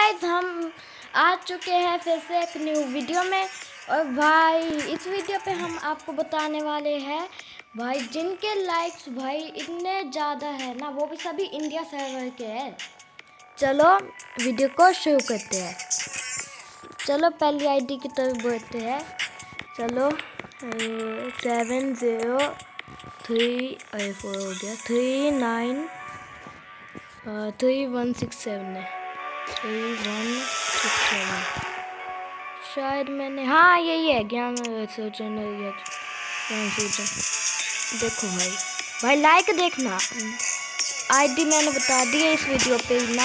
Guys हम आ चुके हैं फिर से एक न्यू वीडियो में। और भाई इस वीडियो पे हम आपको बताने वाले हैं भाई जिनके लाइक्स भाई इतने ज़्यादा है ना, वो भी सभी इंडिया सर्वर के हैं। चलो वीडियो को शुरू करते हैं। चलो पहली आईडी की तरफ बढ़ते हैं। चलो 703 हो गया 3167 है 3167 शायद मैंने, हाँ यही है ज्ञान सोचन। देखो भाई लाइक देखना, आईडी मैंने बता दी है इस वीडियो पे ना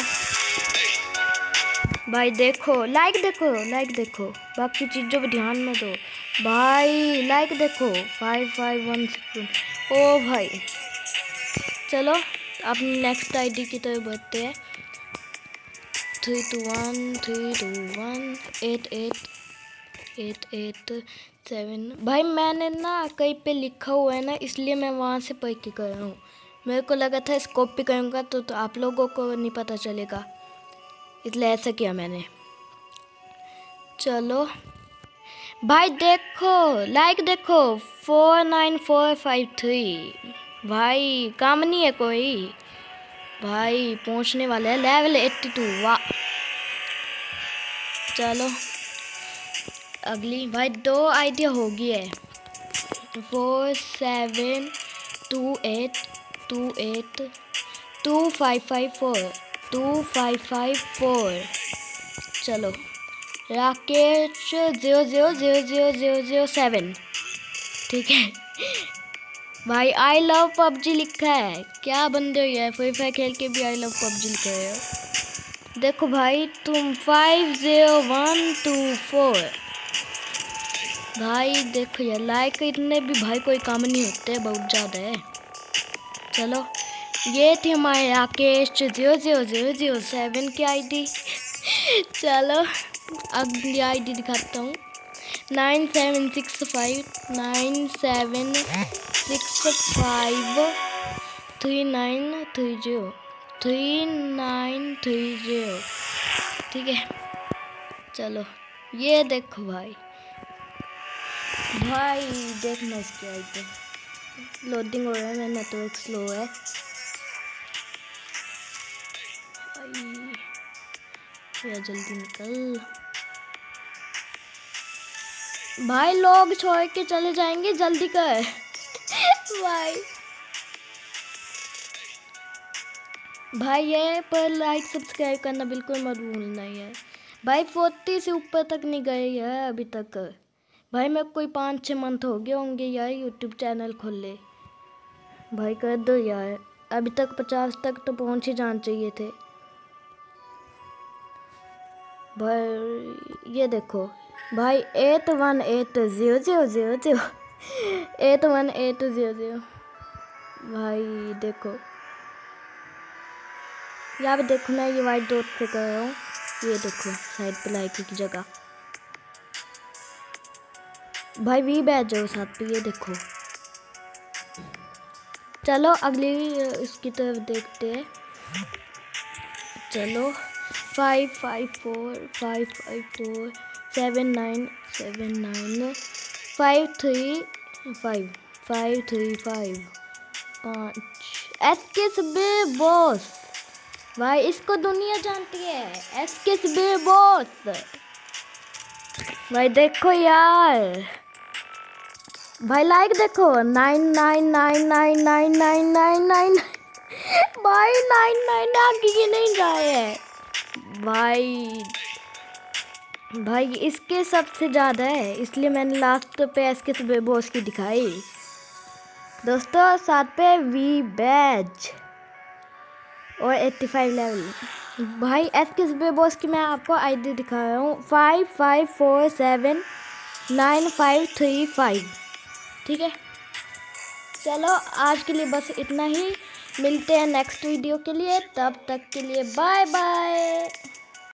भाई। देखो लाइक देखो बाकी चीज़ों पे ध्यान में दो भाई। लाइक देखो 5516। ओ भाई चलो अब नेक्स्ट आईडी की तरफ बढ़ते हैं। 321 भाई मैंने ना कहीं पे लिखा हुआ है ना, इसलिए मैं वहाँ से पढ़ के कर रहा हूँ। मेरे को लगा था इस कॉपी करूँगा तो आप लोगों को नहीं पता चलेगा, इसलिए ऐसा किया मैंने। चलो भाई देखो लाइक देखो 49453 भाई काम नहीं है कोई भाई, पहुंचने वाले हैं लेवल 82। वाह चलो अगली भाई 2 आइडिया हो गई है। 4728282554 चलो राकेश 000007 ठीक है भाई। आई लव पबजी लिखा है, क्या बंदे हो यार, फ्री फायर खेल के भी आई लव पबजी लिख रहे हो। देखो भाई तुम 50124 भाई देखो यार लाइक इतने भी भाई कोई काम नहीं होते, बहुत ज़्यादा है। चलो ये थी हमारे राकेश 00007 की आईडी। चलो अगली आईडी दिखाता हूँ 9765 ठीक है। चलो ये देखो भाई देखना इसकी आईडी लोडिंग हो रहा है, मेरा नेटवर्क स्लो है या जल्दी निकल भाई, लोग छोड़ के चले जाएंगे, जल्दी कर भाई ये पर लाइक सब्सक्राइब करना बिल्कुल मत भूलना है भाई। 40 से ऊपर तक नहीं गए है अभी तक भाई। मैं कोई 5-6 मंथ हो गए होंगे यार यूट्यूब चैनल खोले भाई, कर दो यार। अभी तक 50 तक तो पहुंच ही जाना चाहिए थे भाई। ये देखो भाई 818000 818000 भाई देखो यहाँ पे देखो मैं ये वाइट डॉट पे कर रहा हूँ, ये देखो साइड पे लाइक की जगह भाई भी बैठ जाओ साथ पे, ये देखो। चलो अगली इसकी तरफ देखते हैं। चलो 5545547979 535 SKSB बॉस भाई, इसको दुनिया जानती है SKSB बॉस भाई। देखो यार भाई लाइक देखो 99999999 भाई 99 आगे नहीं जाए है भाई इसके सबसे ज़्यादा है, इसलिए मैंने लास्ट पे SKSB बॉस की दिखाई दोस्तों। साथ पे वी बैज और 85 लेवल भाई। SKSB बॉस की मैं आपको आईडी दिखा रहा हूँ 55479535 ठीक है। चलो आज के लिए बस इतना ही, मिलते हैं नेक्स्ट वीडियो के लिए, तब तक के लिए बाय बाय।